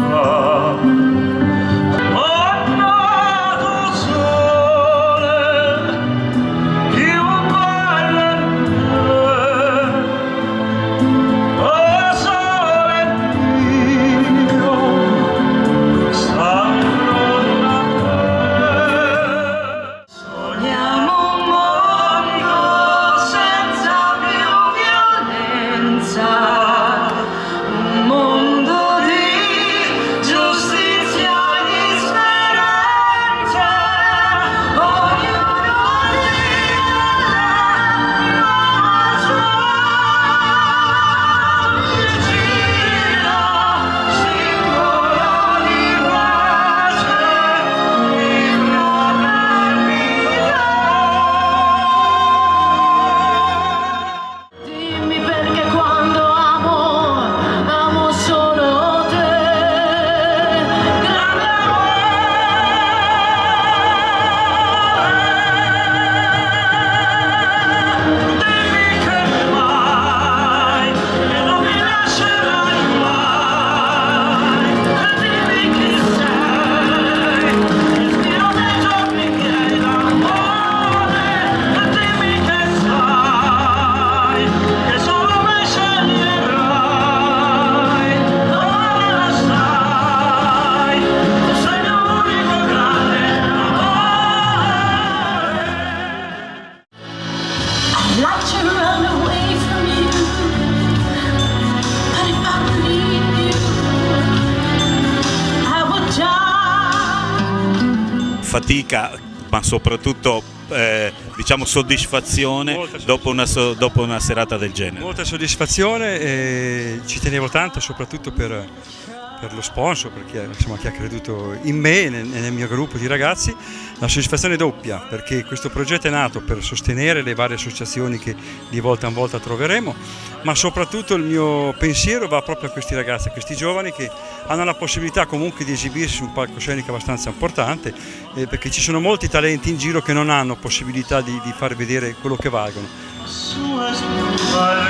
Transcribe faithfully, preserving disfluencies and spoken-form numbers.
Fatica, ma soprattutto eh, diciamo soddisfazione dopo una, so, dopo una serata del genere. Molta soddisfazione e ci tenevo tanto soprattutto per, per lo sponsor, perché insomma, chi ha creduto in me e nel, nel mio gruppo di ragazzi. La soddisfazione è doppia perché questo progetto è nato per sostenere le varie associazioni che di volta in volta troveremo, ma soprattutto il mio pensiero va proprio a questi ragazzi, a questi giovani che hanno la possibilità comunque di esibirsi su un palcoscenico abbastanza importante, eh, perché ci sono molti talenti in giro che non hanno possibilità di, di far vedere quello che valgono.